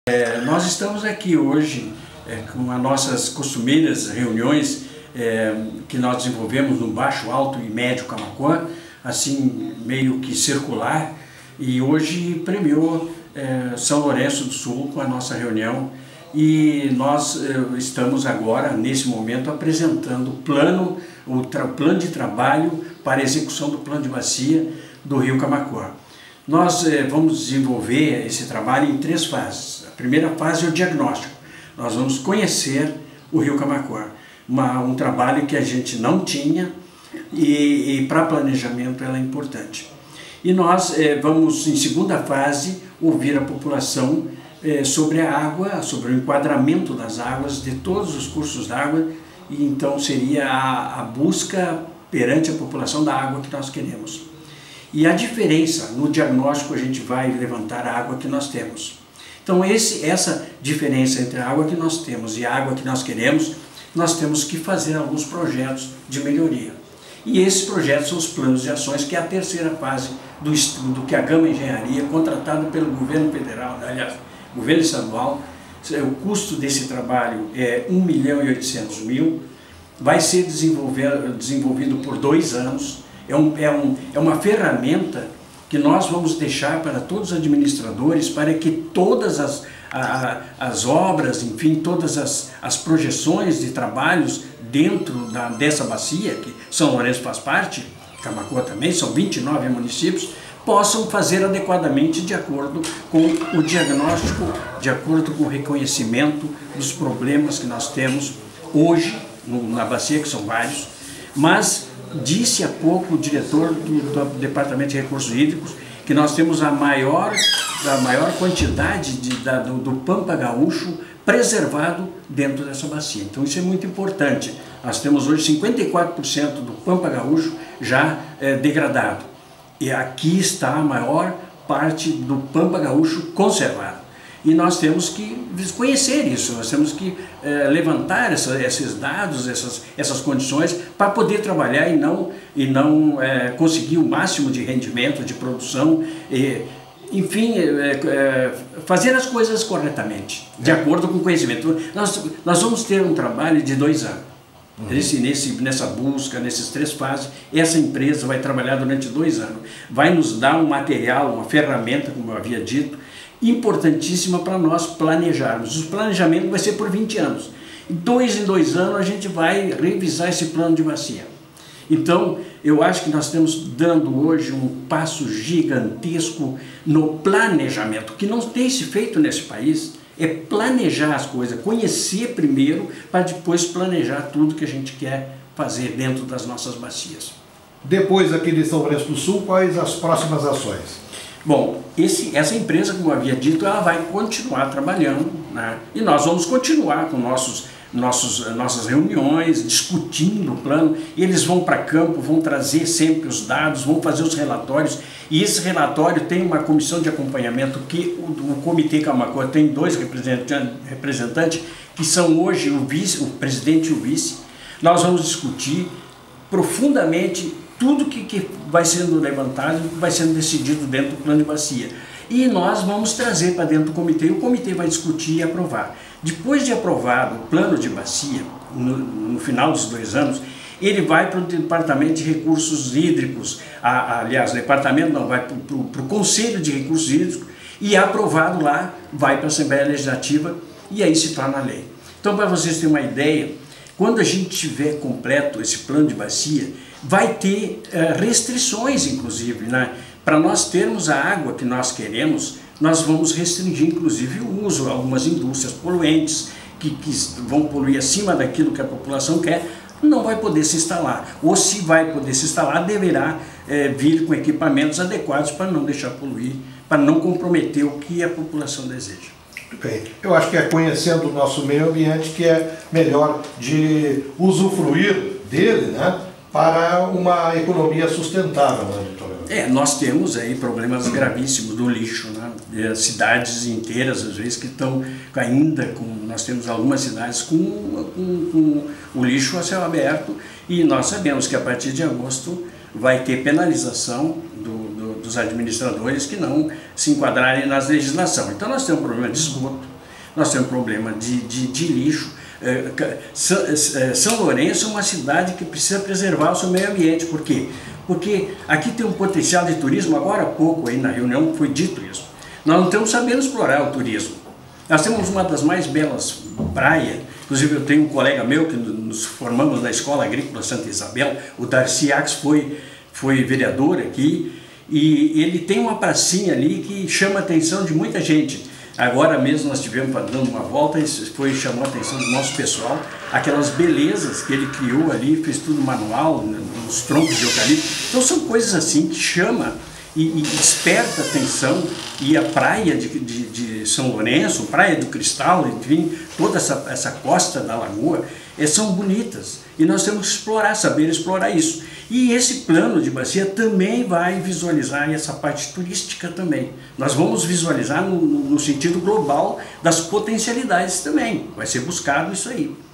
Nós estamos aqui hoje com as nossas costumeiras reuniões que nós desenvolvemos no Baixo, Alto e Médio Camaquã, assim meio que circular, e hoje premiou São Lourenço do Sul com a nossa reunião, e nós estamos agora, nesse momento, apresentando o plano de trabalho para a execução do plano de bacia do Rio Camaquã. Nós vamos desenvolver esse trabalho em 3 fases. A primeira fase é o diagnóstico. Nós vamos conhecer o Rio Camaquã, um trabalho que a gente não tinha e para planejamento ela é importante. E nós vamos, em segunda fase, ouvir a população sobre a água, sobre o enquadramento das águas, de todos os cursos d'água, e então seria a busca perante a população da água que nós queremos. E a diferença, no diagnóstico a gente vai levantar a água que nós temos. Então essa diferença entre a água que nós temos e a água que nós queremos, nós temos que fazer alguns projetos de melhoria. E esses projetos são os planos de ações, que é a terceira fase do estudo que a Gama Engenharia, contratada pelo governo federal, aliás, governo estadual, o custo desse trabalho é R$1.800.000, vai ser desenvolvido por 2 anos. É uma ferramenta que nós vamos deixar para todos os administradores, para que todas as obras, enfim, todas as projeções de trabalhos dentro dessa bacia, que São Lourenço faz parte, Camaquã também, são 29 municípios, possam fazer adequadamente de acordo com o diagnóstico, de acordo com o reconhecimento dos problemas que nós temos hoje na bacia, que são vários, mas disse há pouco o diretor do Departamento de Recursos Hídricos que nós temos a maior quantidade do Pampa Gaúcho preservado dentro dessa bacia. Então isso é muito importante. Nós temos hoje 54% do Pampa Gaúcho já degradado. E aqui está a maior parte do Pampa Gaúcho conservado. E nós temos que conhecer isso, nós temos que levantar esses dados, essas condições, para poder trabalhar e não conseguir o máximo de rendimento, de produção, enfim, fazer as coisas corretamente, de acordo com o conhecimento. Nós vamos ter um trabalho de 2 anos. Nessa busca, nesses 3 fases, essa empresa vai trabalhar durante 2 anos. Vai nos dar um material, uma ferramenta, como eu havia dito, importantíssima para nós planejarmos. O planejamento vai ser por 20 anos. Em 2 anos a gente vai revisar esse plano de bacia. Então, eu acho que nós estamos dando hoje um passo gigantesco no planejamento, que não tem se feito nesse país. É planejar as coisas, conhecer primeiro, para depois planejar tudo que a gente quer fazer dentro das nossas bacias. Depois aqui de São Lourenço do Sul, quais as próximas ações? Bom, essa empresa, como eu havia dito, ela vai continuar trabalhando, né? E nós vamos continuar com nossas reuniões, discutindo o plano. Eles vão para campo, vão trazer sempre os dados, vão fazer os relatórios, e esse relatório tem uma comissão de acompanhamento que o Comitê Camaquã tem 2 representantes, que são hoje o presidente e o vice. Nós vamos discutir profundamente tudo que vai sendo levantado, vai sendo decidido dentro do plano de bacia. E nós vamos trazer para dentro do comitê, e o comitê vai discutir e aprovar. Depois de aprovado o plano de bacia, no final dos 2 anos, ele vai para o Departamento de Recursos Hídricos, aliás, o departamento não, vai para o Conselho de Recursos Hídricos, e aprovado lá, vai para a Assembleia Legislativa, e aí se torna lei. Então, para vocês terem uma ideia, quando a gente tiver completo esse plano de bacia, vai ter restrições, inclusive, né? Para nós termos a água que nós queremos, nós vamos restringir, inclusive, o uso. Algumas indústrias poluentes que vão poluir acima daquilo que a população quer, não vai poder se instalar. Ou se vai poder se instalar, deverá vir com equipamentos adequados para não deixar poluir, para não comprometer o que a população deseja. Bem, eu acho que é conhecendo o nosso meio ambiente que é melhor de usufruir dele, né, para uma economia sustentável, né, doutor? Nós temos aí problemas gravíssimos do lixo, né? Cidades inteiras, às vezes, que estão ainda com... Nós temos algumas cidades com o lixo a céu aberto, e nós sabemos que a partir de agosto vai ter penalização dos administradores que não se enquadrarem na legislação. Então nós temos um problema de esgoto, nós temos problema de lixo. São Lourenço é uma cidade que precisa preservar o seu meio ambiente. Por quê? Porque aqui tem um potencial de turismo. Agora há pouco, aí na reunião, foi dito isso. Nós não estamos sabendo explorar o turismo. Nós temos uma das mais belas praias. Inclusive eu tenho um colega meu que nos formamos na Escola Agrícola Santa Isabel, o Darcy Ax foi vereador aqui, e ele tem uma pracinha ali que chama a atenção de muita gente. Agora mesmo nós estivemos dando uma volta e chamou a atenção do nosso pessoal, aquelas belezas que ele criou ali, fez tudo manual, nos troncos de eucalipto. Então são coisas assim que chama e desperta atenção. E a praia de São Lourenço, Praia do Cristal, enfim, toda essa costa da lagoa, são bonitas. E nós temos que explorar, saber explorar isso. E esse plano de bacia também vai visualizar essa parte turística também. Nós vamos visualizar no sentido global das potencialidades também. Vai ser buscado isso aí.